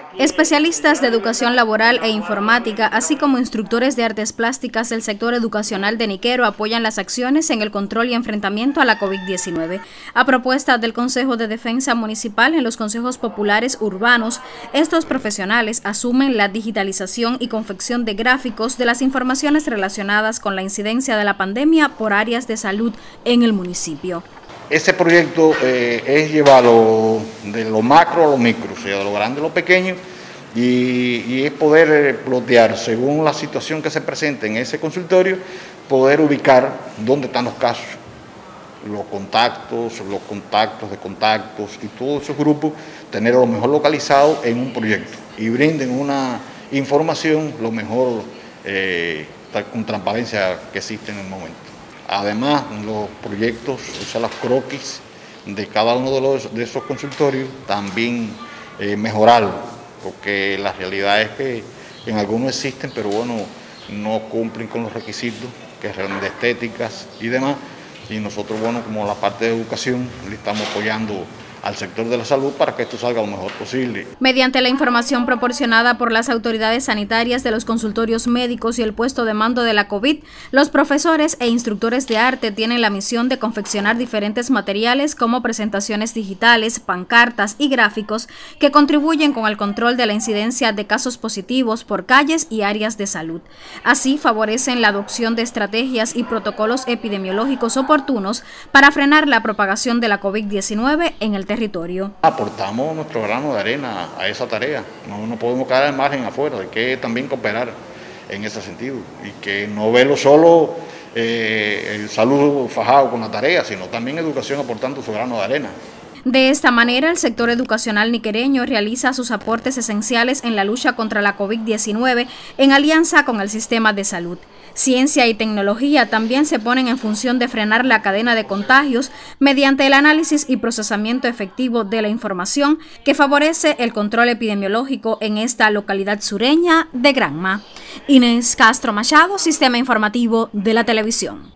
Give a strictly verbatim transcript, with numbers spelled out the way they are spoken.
Especialistas de educación laboral e informática, así como instructores de artes plásticas del sector educacional de Niquero, apoyan las acciones en el control y enfrentamiento a la COVID diecinueve. A propuesta del Consejo de Defensa Municipal en los consejos populares urbanos, estos profesionales asumen la digitalización y confección de gráficos de las informaciones relacionadas con la incidencia de la pandemia por áreas de salud en el municipio. Ese proyecto eh, es llevarlo de lo macro a lo micro, o sea, de lo grande a lo pequeño, y, y es poder plotear según la situación que se presente en ese consultorio, poder ubicar dónde están los casos, los contactos, los contactos de contactos y todos esos grupos, tenerlo lo mejor localizado en un proyecto y brinden una información lo mejor eh, con transparencia que existe en el momento. Además, los proyectos, o sea, las croquis de cada uno de, los, de esos consultorios, también eh, mejorarlo, porque la realidad es que en algunos existen, pero bueno, no cumplen con los requisitos que son de estéticas y demás, y nosotros, bueno, como la parte de educación, le estamos apoyando al sector de la salud para que esto salga lo mejor posible. Mediante la información proporcionada por las autoridades sanitarias de los consultorios médicos y el puesto de mando de la COVID, los profesores e instructores de arte tienen la misión de confeccionar diferentes materiales como presentaciones digitales, pancartas y gráficos que contribuyen con el control de la incidencia de casos positivos por calles y áreas de salud. Así favorecen la adopción de estrategias y protocolos epidemiológicos oportunos para frenar la propagación de la COVID diecinueve en el territorio. territorio. Aportamos nuestro grano de arena a esa tarea, no, no podemos quedar al margen afuera, hay que también cooperar en ese sentido y que no verlo solo eh, el salud fajado con la tarea, sino también educación aportando su grano de arena. De esta manera, el sector educacional niquereño realiza sus aportes esenciales en la lucha contra la COVID diecinueve en alianza con el sistema de salud. Ciencia y tecnología también se ponen en función de frenar la cadena de contagios mediante el análisis y procesamiento efectivo de la información que favorece el control epidemiológico en esta localidad sureña de Granma. Inés Castro Machado, Sistema Informativo de la Televisión.